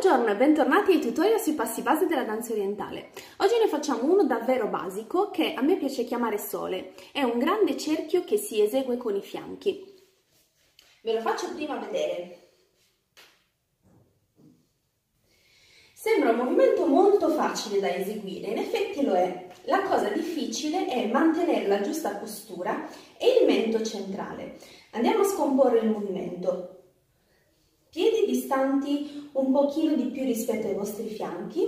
Buongiorno e bentornati ai tutorial sui passi base della danza orientale. Oggi ne facciamo uno davvero basico che a me piace chiamare sole. È un grande cerchio che si esegue con i fianchi. Ve lo faccio prima vedere. Sembra un movimento molto facile da eseguire, in effetti lo è. La cosa difficile è mantenere la giusta postura e il mento centrale. Andiamo a scomporre il movimento. Piedi distanti un pochino di più rispetto ai vostri fianchi.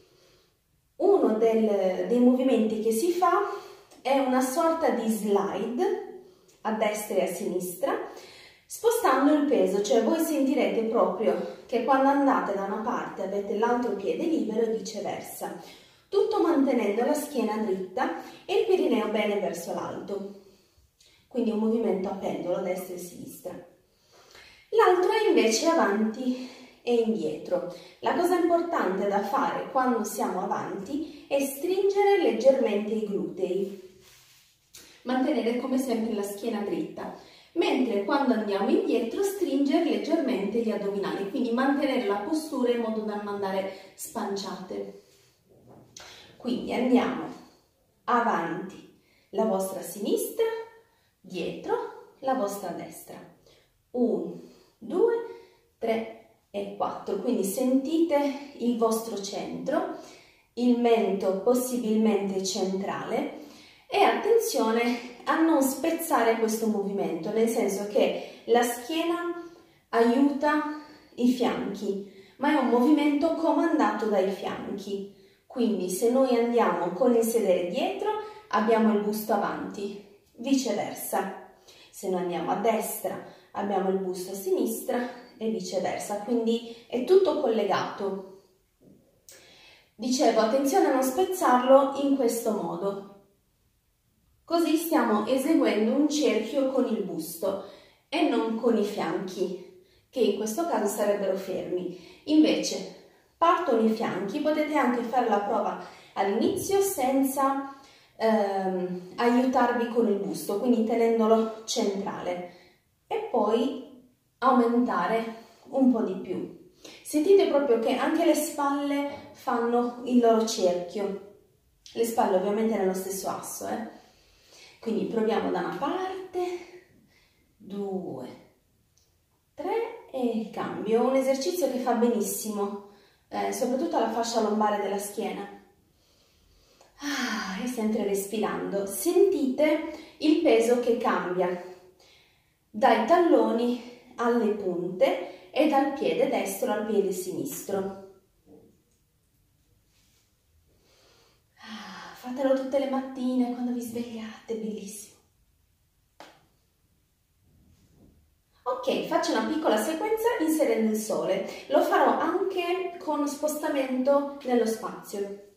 Uno dei movimenti che si fa è una sorta di slide a destra e a sinistra, spostando il peso, cioè voi sentirete proprio che quando andate da una parte avete l'altro piede libero e viceversa, tutto mantenendo la schiena dritta e il perineo bene verso l'alto. Quindi un movimento a pendolo destra e sinistra. L'altro è invece avanti e indietro. La cosa importante da fare quando siamo avanti è stringere leggermente i glutei, mantenere come sempre la schiena dritta, mentre quando andiamo indietro stringere leggermente gli addominali, quindi mantenere la postura in modo da non andare spanciate. Quindi andiamo avanti, la vostra sinistra, dietro, la vostra destra. 1, 2, 3 e 4. Quindi sentite il vostro centro, il mento possibilmente centrale e attenzione a non spezzare questo movimento, nel senso che la schiena aiuta i fianchi, ma è un movimento comandato dai fianchi. Quindi se noi andiamo con il sedere dietro abbiamo il busto avanti, viceversa. Se noi andiamo a destra abbiamo il busto a sinistra e viceversa, quindi è tutto collegato. Dicevo, attenzione a non spezzarlo in questo modo. Così stiamo eseguendo un cerchio con il busto e non con i fianchi, che in questo caso sarebbero fermi. Invece partono i fianchi, potete anche fare la prova all'inizio senza aiutarvi con il busto, quindi tenendolo centrale. E poi aumentare un po' di più. Sentite proprio che anche le spalle fanno il loro cerchio. Le spalle ovviamente nello stesso asso, Quindi proviamo da una parte, 2, 3 e cambio. Un esercizio che fa benissimo, soprattutto alla fascia lombare della schiena. E sempre respirando. Sentite il peso che cambia dai talloni alle punte e dal piede destro al piede sinistro. Fatelo tutte le mattine quando vi svegliate, bellissimo. Ok, faccio una piccola sequenza inserendo il sole. Lo farò anche con spostamento nello spazio.